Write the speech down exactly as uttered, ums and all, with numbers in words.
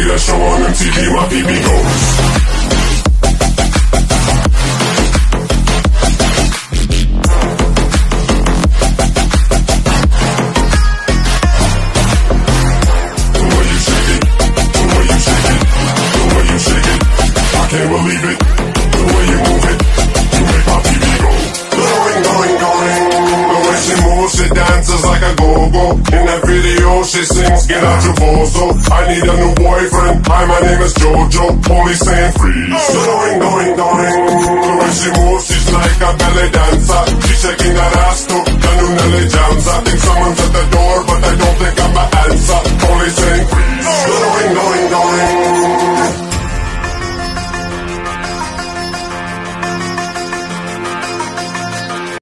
a show on M T V, my P B goes. Can't believe it, the way you move it, you make my P B go. Going, going, going. The way she moves, she dances like a go-go. In that video, she sings, get out your bozo. I need a new boyfriend, hi, my name is Jojo. Police saying freeze. Going, going, going. The way she moves, she's like a belly dancer.